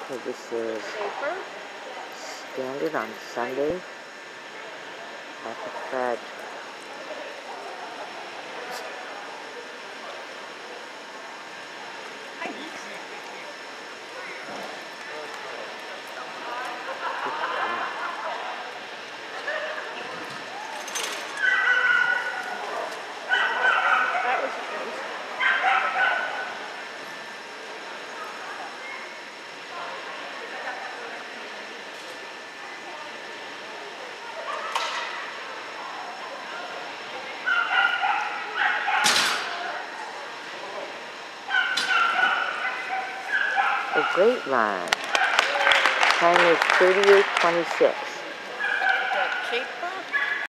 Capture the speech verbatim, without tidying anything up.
Okay, this is Paper. Standard on Sunday at the Fed. That was good. A great run. Time is thirty-eight twenty-six.